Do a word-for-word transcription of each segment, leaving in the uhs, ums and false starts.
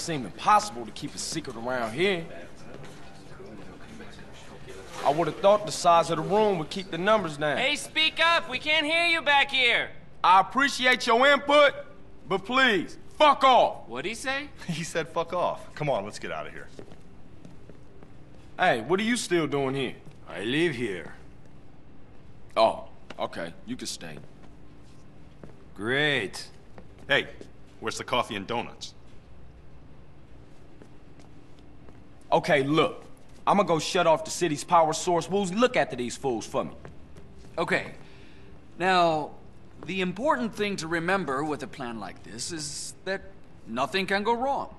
seem impossible to keep a secret around here. I would have thought the size of the room would keep the numbers down. Hey, speak up! We can't hear you back here! I appreciate your input, but please, fuck off! What'd he say? He said fuck off. Come on, let's get out of here. Hey, what are you still doing here? I live here. Oh, okay, you can stay. Great. Hey, where's the coffee and donuts? Okay, look. I'm gonna go shut off the city's power source. Woozie, look after these fools for me. Okay. Now, the important thing to remember with a plan like this is that nothing can go wrong.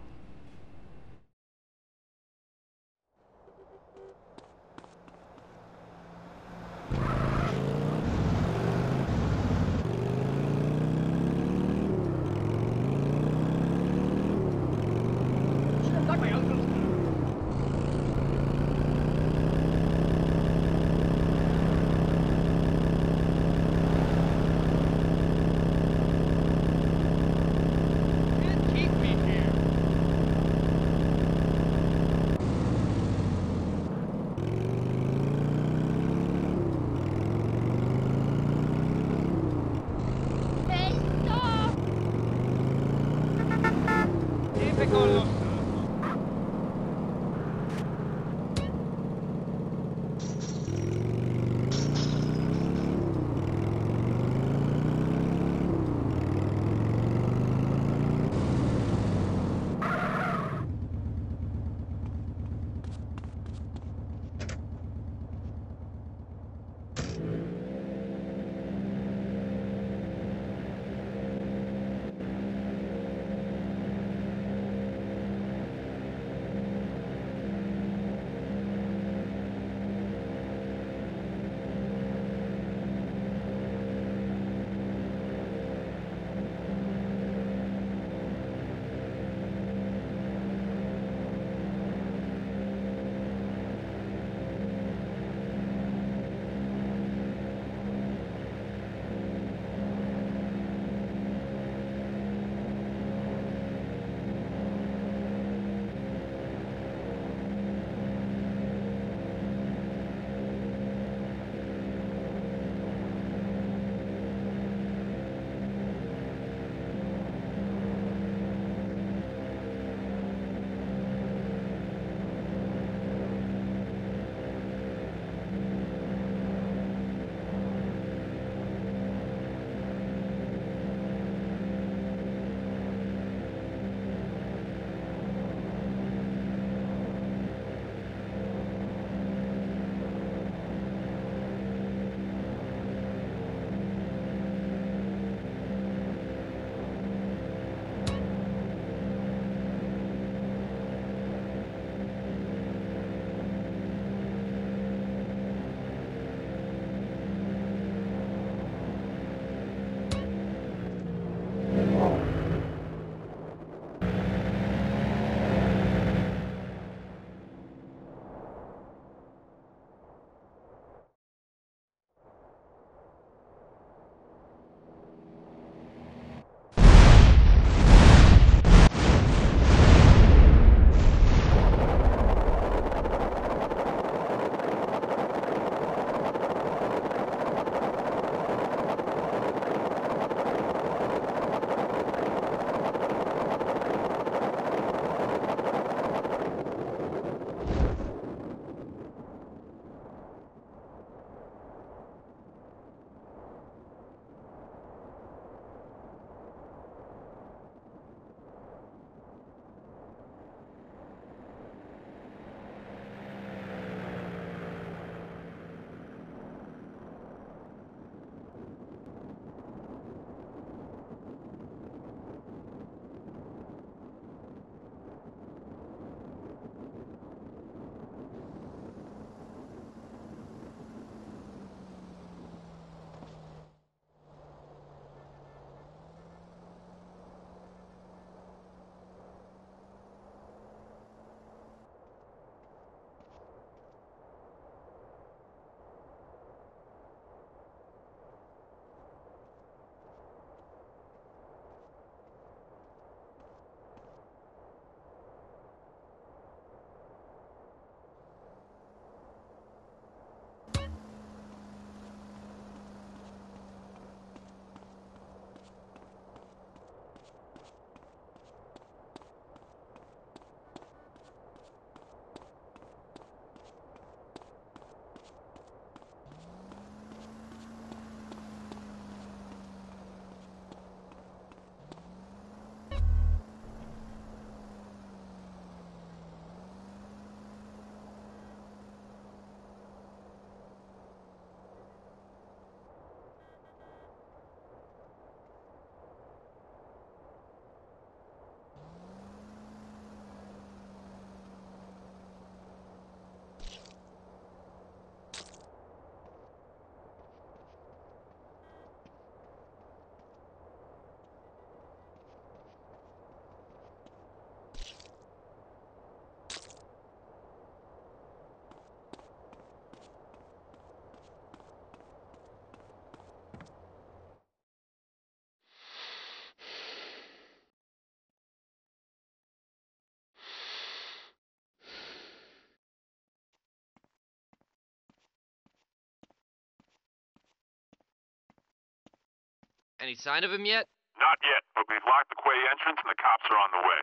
Any sign of him yet? Not yet, but we've locked the quay entrance and the cops are on the way.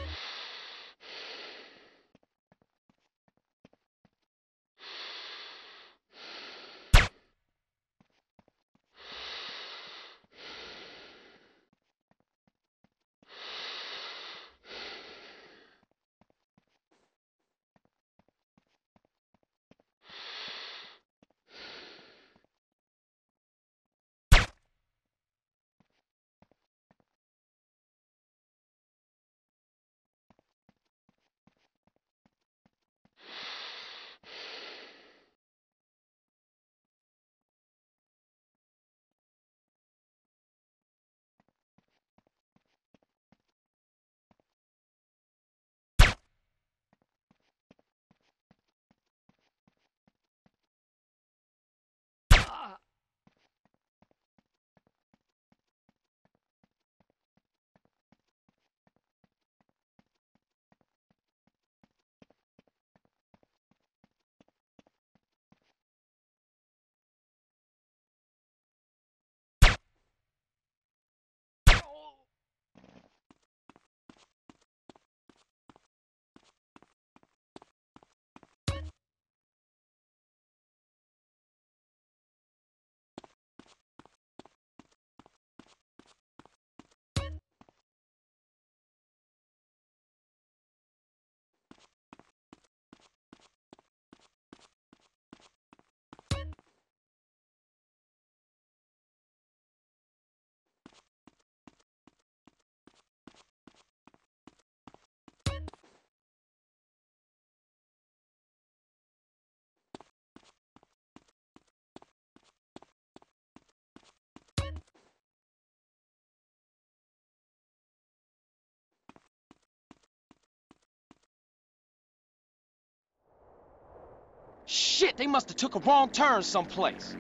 Shit, they must have took a wrong turn someplace.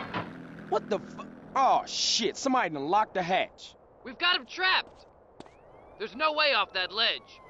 What the fu- Oh, shit, somebody done locked the hatch. We've got him trapped! There's no way off that ledge.